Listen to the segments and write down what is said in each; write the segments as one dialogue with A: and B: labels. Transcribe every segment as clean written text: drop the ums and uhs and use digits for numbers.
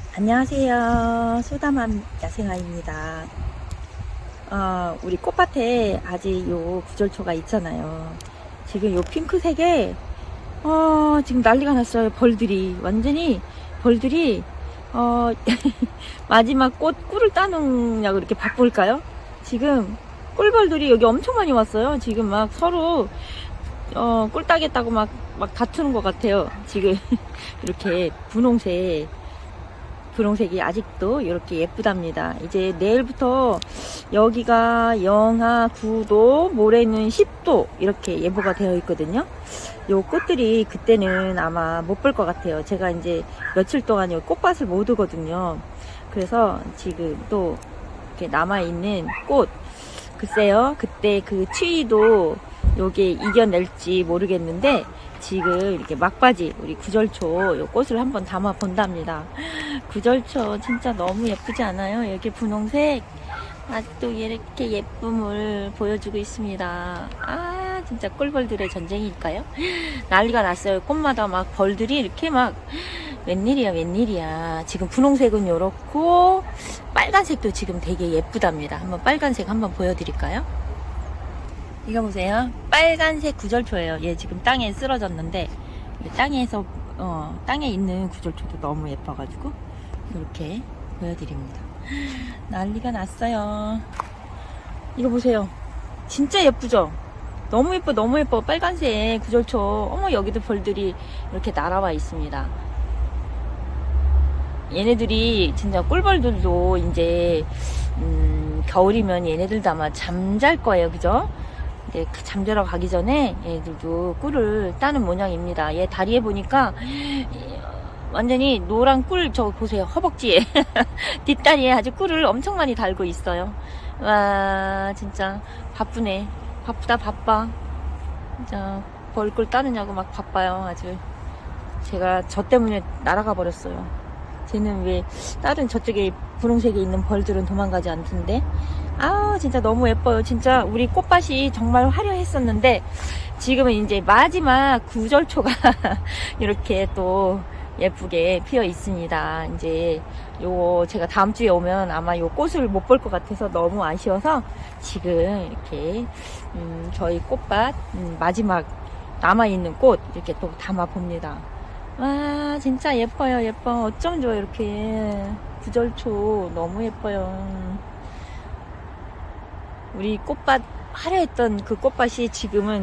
A: 안녕하세요. 소다맘 야생아입니다. 우리 꽃밭에 아직 요 구절초가 있잖아요. 지금 요 핑크색에 지금 난리가 났어요. 벌들이 완전히 벌들이 마지막 꿀을 따느냐고 이렇게 바쁠까요? 지금 꿀벌들이 여기 엄청 많이 왔어요. 지금 막 서로 꿀 따겠다고 막 다투는 것 같아요. 지금 이렇게 분홍색이 아직도 이렇게 예쁘답니다. 이제 내일부터 여기가 영하 9도, 모레는 10도 이렇게 예보가 되어 있거든요. 요 꽃들이 그때는 아마 못 볼 것 같아요. 제가 이제 며칠 동안 요 꽃밭을 못 오거든요. 그래서 지금 또 이렇게 남아있는 꽃, 글쎄요, 그때 그 추위도 요게 이겨낼지 모르겠는데 지금 이렇게 막바지 우리 구절초 요 꽃을 한번 담아 본답니다. 구절초 진짜 너무 예쁘지 않아요? 이렇게 분홍색 아직도 이렇게 예쁨을 보여주고 있습니다. 진짜 꿀벌들의 전쟁일까요? 난리가 났어요. 꽃마다 막 벌들이 이렇게 막 웬일이야. 지금 분홍색은 요렇고 빨간색도 지금 되게 예쁘답니다. 한번 빨간색 한번 보여드릴까요? 이거 보세요. 빨간색 구절초예요. 얘 지금 땅에 쓰러졌는데 땅에서 땅에 있는 구절초도 너무 예뻐가지고 이렇게 보여드립니다. 난리가 났어요. 이거 보세요. 진짜 예쁘죠? 너무 예뻐. 빨간색 구절초. 어머, 여기도 벌들이 이렇게 날아와 있습니다. 얘네들이 진짜 꿀벌들도 이제 겨울이면 얘네들도 아마 잠잘 거예요. 그죠? 네, 잠자러 가기 전에 얘들도 꿀을 따는 모양입니다. 얘 다리에 보니까 완전히 노란 꿀, 저 보세요. 허벅지에 뒷다리에 아주 꿀을 엄청 많이 달고 있어요. 와, 진짜 바쁘네. 바빠. 진짜 벌꿀 따느냐고 막 바빠요. 아주 제가 저 때문에 날아가 버렸어요. 쟤는 왜 다른 저쪽에 분홍색에 있는 벌들은 도망가지 않던데. 진짜 너무 예뻐요. 진짜 우리 꽃밭이 정말 화려했었는데 지금은 이제 마지막 구절초가 이렇게 또 예쁘게 피어 있습니다. 이제 요거 제가 다음 주에 오면 아마 요 꽃을 못 볼 것 같아서 너무 아쉬워서 지금 이렇게 저희 꽃밭 마지막 남아있는 꽃 이렇게 또 담아 봅니다. 와, 진짜 예뻐요. 어쩜 좋아. 이렇게 구절초 너무 예뻐요. 우리 꽃밭 화려했던 그 꽃밭이 지금은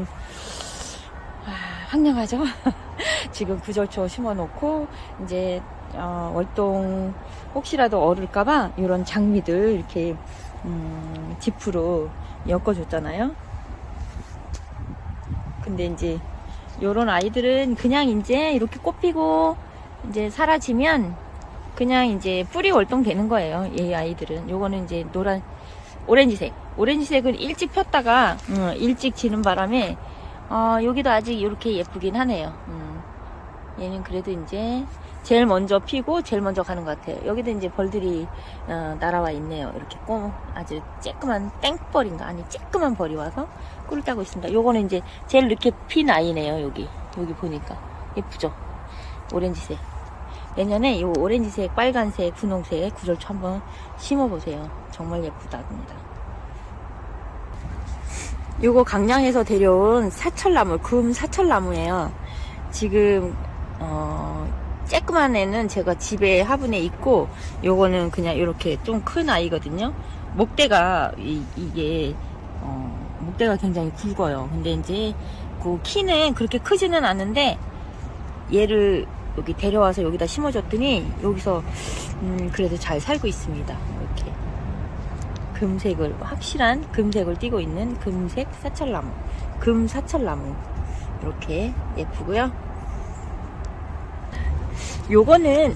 A: 황량하죠. 지금 구절초 심어놓고 이제 월동 혹시라도 얼을까봐 이런 장미들 이렇게 지프로 엮어줬잖아요. 근데 이제 요런 아이들은 그냥 이제 이렇게 꽃 피고 이제 사라지면 그냥 이제 뿌리 월동 되는 거예요. 이 아이들은. 요거는 이제 오렌지색을 일찍 폈다가 일찍 지는 바람에 여기도 아직 이렇게 예쁘긴 하네요. 얘는 그래도 이제 제일 먼저 피고 제일 먼저 가는 것 같아요. 여기도 이제 벌들이 날아와 있네요. 이렇게 아주 쬐끄만 땡벌인가 아니 쬐끄만 벌이 와서 꿀을 따고 있습니다. 요거는 이제 제일 늦게 핀 아이네요. 여기 보니까 예쁘죠? 오렌지색. 내년에 요 오렌지색, 빨간색, 분홍색 구절초 한번 심어보세요. 정말 예쁘답니다. 요거 강량에서 데려온 사철나무, 금 사철나무예요. 지금 쬐끄만 애는 제가 집에 화분에 있고 요거는 그냥 이렇게 좀 큰 아이거든요. 목대가 이게 목대가 굉장히 굵어요. 근데 이제 그 키는 그렇게 크지는 않은데 얘를 여기 데려와서 여기다 심어줬더니 여기서 그래도 잘 살고 있습니다. 이렇게 금색을 확실한 금색을 띠고 있는 금색 사철나무, 금사철나무 이렇게 예쁘고요. 요거는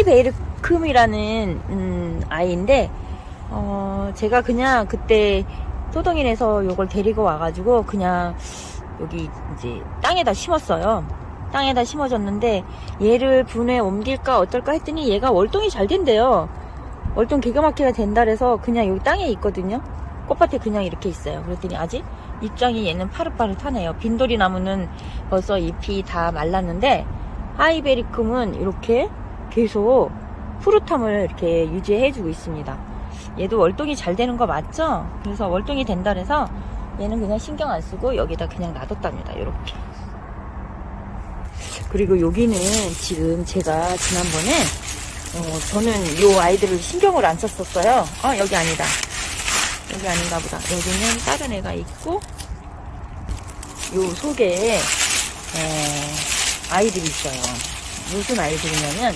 A: 하이베르큼이라는 아이인데 제가 그냥 그때 소동인에서 요걸 데리고 와가지고 그냥 여기 이제 땅에다 심었어요. 땅에다 심어줬는데 얘를 분에 옮길까 어떨까 했더니 얘가 월동이 잘 된대요. 월동 기가 막히게 된다 그래서 그냥 여기 땅에 있거든요. 꽃밭에 그냥 이렇게 있어요. 그랬더니 아직 잎장이 얘는 파릇파릇하네요. 빈돌이 나무는 벌써 잎이 다 말랐는데 하이베리큼은 이렇게 계속 푸릇함을 이렇게 유지해주고 있습니다. 얘도 월동이 잘 되는 거 맞죠? 그래서 월동이 된다 그래서 얘는 그냥 신경 안 쓰고 여기다 그냥 놔뒀답니다. 이렇게. 그리고 여기는 지금 제가 지난번에 저는 요 아이들을 신경을 안 썼었어요. 여기 아니다. 여기 아닌가 보다. 여기는 다른 애가 있고 요 속에 아이들이 있어요. 무슨 아이들이냐면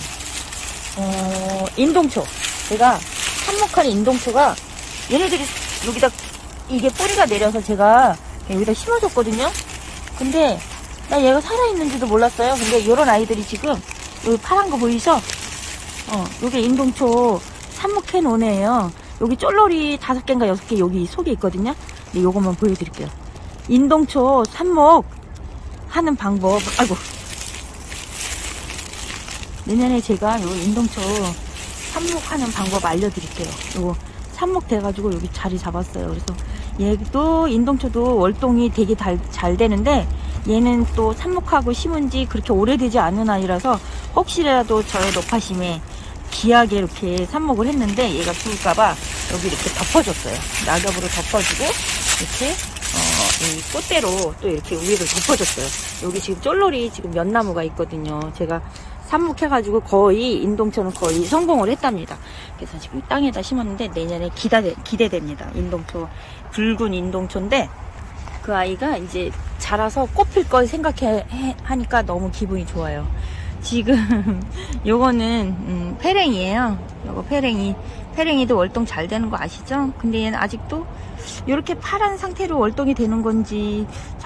A: 인동초. 제가 삽목한 인동초가 얘네들이 여기다 이게 뿌리가 내려서 제가 여기다 심어줬거든요. 근데 나 얘가 살아있는지도 몰랐어요. 근데 요런 아이들이 지금 여기 파란 거 보이죠? 요게 인동초 삽목해 놓은 애예요. 여기 쫄놀이 5개인가 6개 여기 속에 있거든요. 근데 요것만 보여드릴게요. 인동초 삽목 하는 방법. 아이고. 내년에 제가 요 인동초 삽목하는 방법 알려드릴게요. 요거 삽목 돼가지고 여기 자리 잡았어요. 그래서 얘도 인동초도 월동이 되게 잘 되는데 얘는 또 삽목하고 심은 지 그렇게 오래되지 않은 아이라서 혹시라도 저의 높아심에 귀하게 이렇게 삽목을 했는데 얘가 죽을까봐 여기 이렇게 덮어줬어요. 낙엽으로 덮어주고 이렇게 이 꽃대로 또 이렇게 위를 덮어줬어요. 여기 지금 쫄놀이 지금 몇 나무가 있거든요. 제가 삽목해가지고 거의 인동초는 거의 성공을 했답니다. 그래서 지금 땅에다 심었는데 내년에 기대됩니다. 인동초, 붉은 인동초인데 그 아이가 이제 자라서 꽃필 걸 생각하니까 너무 기분이 좋아요. 지금 요거는 페랭이에요. 요거 페랭이도 월동 잘 되는 거 아시죠? 근데 얘는 아직도 이렇게 파란 상태로 월동이 되는 건지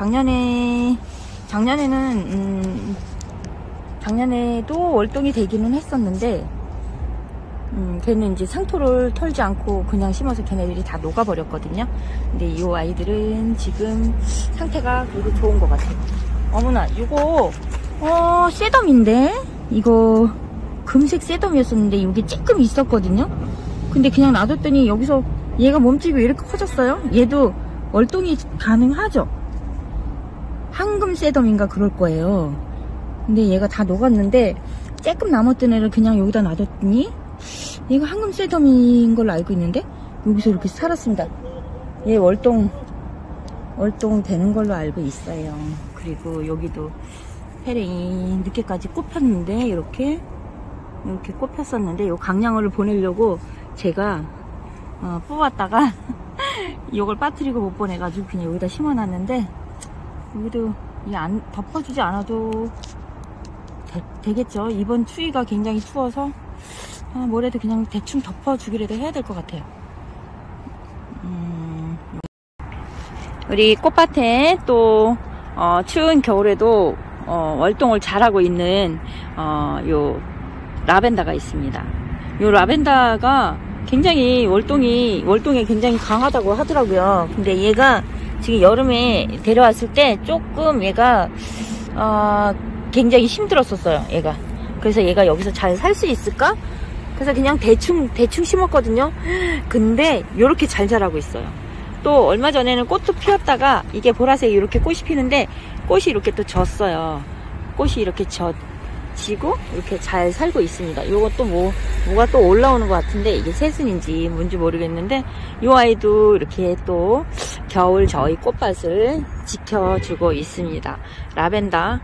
A: 작년에도 월동이 되기는 했었는데 걔는 이제 상토를 털지 않고 그냥 심어서 걔네들이 다 녹아버렸거든요. 근데 이 아이들은 지금 상태가 그래도 좋은 것 같아요. 어머나, 이거 쇠덤인데? 이거 금색 쇠덤이었었는데 여기 찌끔 있었거든요. 근데 그냥 놔뒀더니 여기서 얘가 몸집이 왜 이렇게 커졌어요? 얘도 월동이 가능하죠? 황금 쇠덤인가 그럴 거예요. 근데 얘가 다 녹았는데 쬐끔 남았던 애를 그냥 여기다 놔뒀더니 얘가 황금 쇠덤인 걸로 알고 있는데 여기서 이렇게 살았습니다. 얘 월동 되는 걸로 알고 있어요. 그리고 여기도 페랭이 늦게까지 꽃 폈는데 이렇게 꽃 폈었는데 요 강량어를 보내려고 제가 뽑았다가 이걸 빠뜨리고 못 보내가지고 그냥 여기다 심어놨는데 여기도 이 안 덮어주지 않아도 되겠죠. 이번 추위가 굉장히 추워서 뭐래도 그냥 대충 덮어주기라도 해야 될 것 같아요. 우리 꽃밭에 또 추운 겨울에도 월동을 잘하고 있는 요 라벤더가 있습니다. 요 라벤더가 굉장히 월동에 굉장히 강하다고 하더라고요. 근데 얘가 지금 여름에 데려왔을 때 조금 얘가 굉장히 힘들었었어요. 얘가. 그래서 얘가 여기서 잘 살 수 있을까? 그래서 그냥 대충 심었거든요. 근데 요렇게 잘 자라고 있어요. 또 얼마 전에는 꽃도 피었다가 이게 보라색 이렇게 꽃이 피는데 꽃이 이렇게 또 졌어요. 꽃이 이렇게 지고 이렇게 잘 살고 있습니다. 요것도 뭐가 또 올라오는 것 같은데 이게 새순인지 뭔지 모르겠는데 이 아이도 이렇게 또 겨울 저희 꽃밭을 지켜주고 있습니다. 라벤더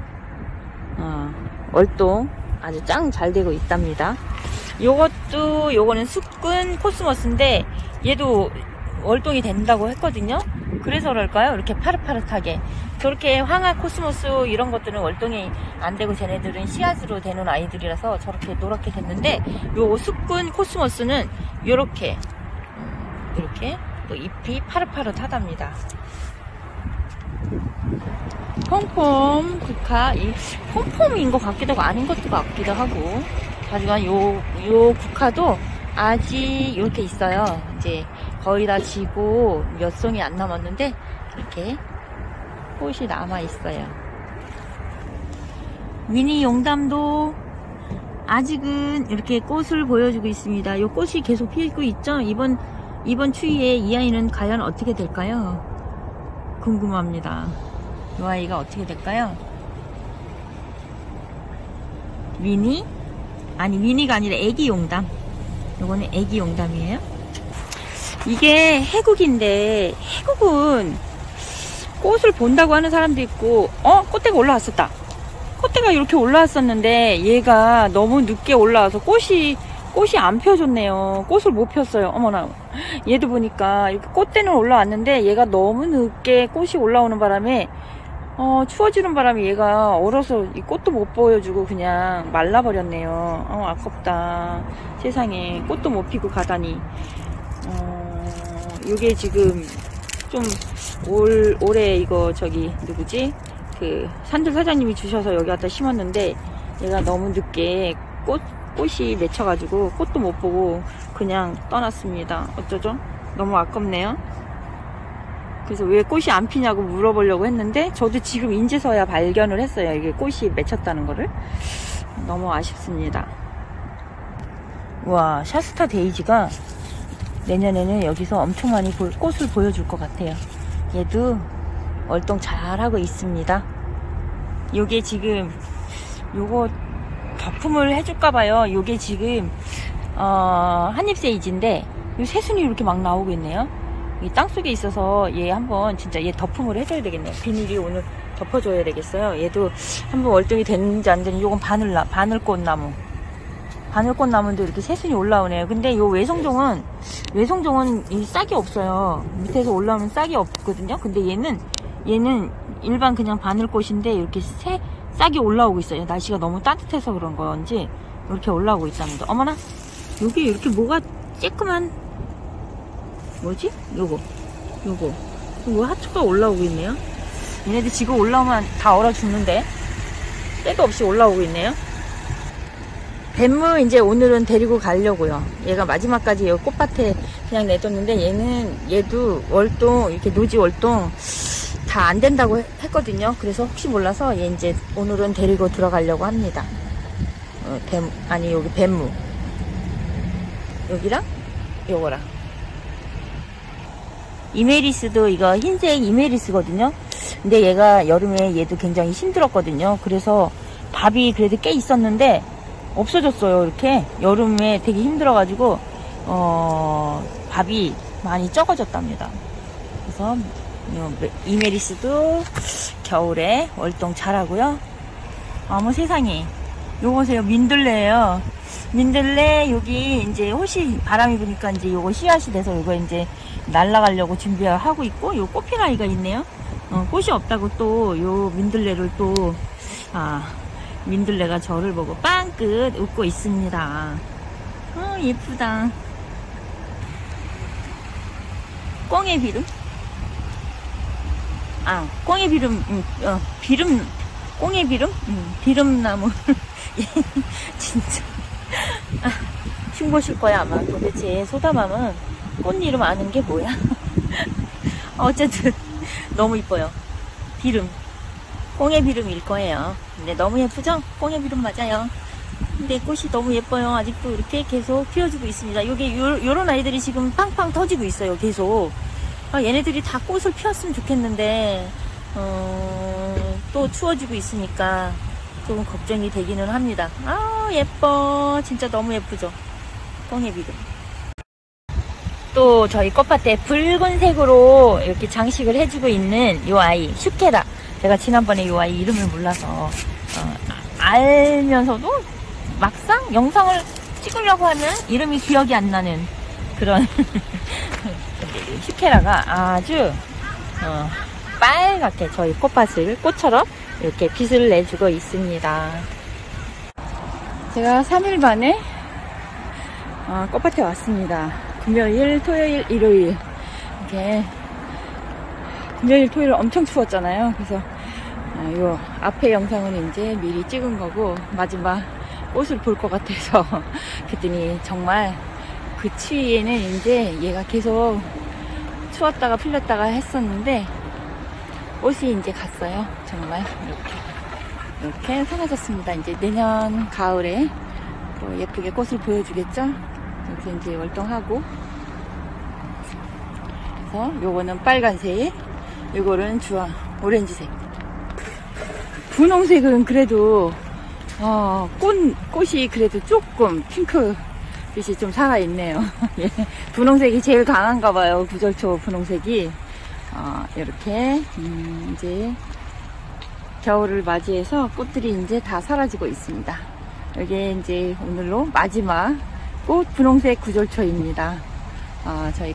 A: 월동 아주 짱 잘 되고 있답니다. 요거는 숙근 코스모스인데 얘도 월동이 된다고 했거든요. 그래서 그럴까요? 이렇게 파릇파릇하게. 저렇게 황화 코스모스 이런 것들은 월동이 안 되고 쟤네들은 씨앗으로 되는 아이들이라서 저렇게 노랗게 됐는데 요 숙근 코스모스는 요렇게 또 잎이 파릇파릇하답니다. 폼폼 국화, 이 폼폼인 것 같기도 하고 아닌 것도 같기도 하고 하지만 요 국화도 아직 이렇게 있어요. 이제 거의 다 지고 몇 송이 안 남았는데 이렇게 꽃이 남아 있어요. 미니 용담도 아직은 이렇게 꽃을 보여주고 있습니다. 요 꽃이 계속 피고 있죠. 이번 추위에 이 아이는 과연 어떻게 될까요? 궁금합니다. 이 아이가 어떻게 될까요? 미니 아니 미니가 아니라 애기 용담. 요거는 애기 용담이에요. 이게 해국인데, 해국은 꽃을 본다고 하는 사람도 있고, 꽃대가 올라왔었다. 꽃대가 이렇게 올라왔었는데 얘가 너무 늦게 올라와서 꽃이 안 펴졌네요. 꽃을 못 폈어요. 어머나. 얘도 보니까 이렇게 꽃대는 올라왔는데 얘가 너무 늦게 꽃이 올라오는 바람에 추워지는 바람에 얘가 얼어서 이 꽃도 못 보여주고 그냥 말라버렸네요. 아깝다. 세상에 꽃도 못 피고 가다니. 요게 지금 좀 올해 이거 저기 누구지? 그 산들 사장님이 주셔서 여기 갖다 심었는데 얘가 너무 늦게 꽃이 맺혀가지고 꽃도 못 보고 그냥 떠났습니다. 어쩌죠? 너무 아깝네요. 그래서 왜 꽃이 안 피냐고 물어보려고 했는데 저도 지금 인제서야 발견을 했어요. 이게 꽃이 맺혔다는 거를. 너무 아쉽습니다. 와, 샤스타 데이지가 내년에는 여기서 엄청 많이 꽃을 보여줄 것 같아요. 얘도 월동 잘하고 있습니다. 요게 지금 요거 거품을 해줄까봐요. 요게 지금 한입세이지인데 요 새순이 이렇게 막 나오고 있네요. 이 땅속에 있어서 얘 한번 진짜 얘 덮음을 해줘야 되겠네요. 비닐이 오늘 덮어줘야 되겠어요. 얘도 한번 월동이 됐는지 안 됐는지. 요건 바늘꽃나무. 바늘꽃나무인데 이렇게 새순이 올라오네요. 근데 요 외성종은 이 싹이 없어요. 밑에서 올라오는 싹이 없거든요. 근데 얘는 일반 그냥 바늘꽃인데 이렇게 싹이 올라오고 있어요. 날씨가 너무 따뜻해서 그런 건지 이렇게 올라오고 있답니다. 어머나, 여기 이렇게 뭐가 쬐끄만, 뭐지? 요거 하초가 올라오고 있네요. 얘네들 지금 올라오면 다 얼어 죽는데 때도 없이 올라오고 있네요. 뱀무 이제 오늘은 데리고 가려고요. 얘가 마지막까지 여기 꽃밭에 그냥 내뒀는데 얘도 월동, 이렇게 노지 월동 다 안 된다고 했거든요. 그래서 혹시 몰라서 얘 이제 오늘은 데리고 들어가려고 합니다. 여기 뱀무. 여기랑 요거랑. 이메리스도 이거 흰색 이메리스거든요. 근데 얘가 여름에 얘도 굉장히 힘들었거든요. 그래서 밥이 그래도 꽤 있었는데 없어졌어요. 이렇게 여름에 되게 힘들어가지고 밥이 많이 적어졌답니다. 그래서 이메리스도 겨울에 월동 잘하고요. 어머 세상에, 요거 보세요. 민들레예요. 민들레. 여기 이제 옷이 바람이 부니까 이제 요거 씨앗이 돼서 요거 이제 날라가려고 준비하고 있고, 요 꽃피라이가 있네요. 꽃이 없다고 또 요 민들레를 또 민들레가 저를 보고 빵긋 웃고 있습니다. 예쁘다. 꽁의 비름? 꽁의 비름, 꽁의 비름? 비름나무. 진짜. 흉보실 거야, 아마. 도대체 소다맘은 꽃 이름 아는 게 뭐야? 어쨌든, 너무 이뻐요. 비름. 꽁의 비름일 거예요. 근데 너무 예쁘죠? 꽁의 비름 맞아요. 근데 꽃이 너무 예뻐요. 아직도 이렇게 계속 피워주고 있습니다. 요런 아이들이 지금 팡팡 터지고 있어요. 계속. 얘네들이 다 꽃을 피웠으면 좋겠는데, 또 추워지고 있으니까 조금 걱정이 되기는 합니다. 예뻐. 진짜 너무 예쁘죠? 꽁의 비름. 또 저희 꽃밭에 붉은색으로 이렇게 장식을 해주고 있는 요 아이, 슈케라. 제가 지난번에 요 아이 이름을 몰라서 알면서도 막상 영상을 찍으려고 하면 이름이 기억이 안 나는 그런 슈케라가 아주 빨갛게 저희 꽃밭을 꽃처럼 이렇게 빛을 내주고 있습니다. 제가 3일 만에 꽃밭에 왔습니다. 금요일, 토요일, 일요일 이렇게 금요일, 토요일 엄청 추웠잖아요. 그래서 요 앞에 영상은 이제 미리 찍은 거고 마지막 꽃을 볼 것 같아서 그랬더니 정말 그 추위에는 이제 얘가 계속 추웠다가 풀렸다가 했었는데 꽃이 이제 갔어요. 정말 이렇게 사라졌습니다. 이제 내년 가을에 또 예쁘게 꽃을 보여주겠죠. 이렇게 이제 월동하고, 그래서 요거는 빨간색, 요거는 주황 오렌지색. 분홍색은 그래도 꽃이 그래도 조금 핑크빛이 좀 살아있네요. 예. 분홍색이 제일 강한가 봐요. 구절초 분홍색이. 이렇게, 이제, 겨울을 맞이해서 꽃들이 이제 다 사라지고 있습니다. 여기 이제 오늘로 마지막 꽃 분홍색 구절초입니다. 저희,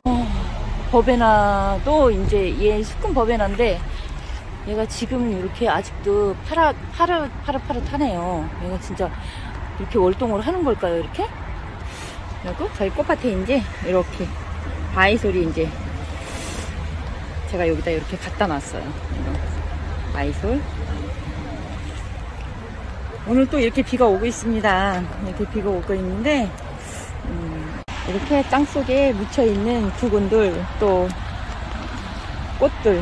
A: 버베나도 이제 얘 수컷 버베나인데, 얘가 지금 이렇게 아직도 파릇파릇하네요. 얘가 진짜 이렇게 월동을 하는 걸까요, 이렇게? 그리고 저희 꽃밭에 이제 이렇게 바이솔이 이제 제가 여기다 이렇게 갖다 놨어요. 바이솔. 오늘 또 이렇게 비가 오고 있습니다. 이렇게 비가 오고 있는데, 이렇게 땅 속에 묻혀 있는 부근들, 또 꽃들,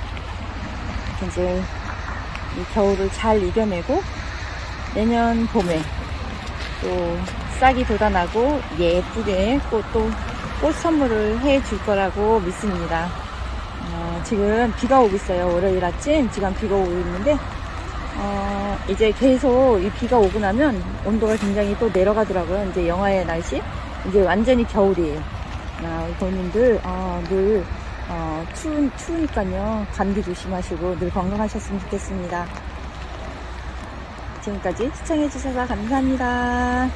A: 이제 이 겨울을 잘 이겨내고 내년 봄에 또 싹이 돋아나고 예쁘게 꽃 선물을 해 줄 거라고 믿습니다. 지금 비가 오고 있어요. 월요일 아침 지금 비가 오고 있는데, 이제 계속 이 비가 오고 나면 온도가 굉장히 또 내려가더라고요. 이제 영하의 날씨, 이제 완전히 겨울이에요. 우리 본인들 늘 추우니까요. 감기 조심하시고 늘 건강하셨으면 좋겠습니다. 지금까지 시청해주셔서 감사합니다.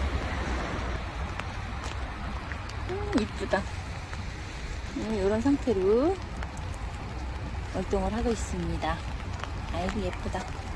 A: 이쁘다. 이런 상태로 활동을 하고 있습니다. 아이고 예쁘다.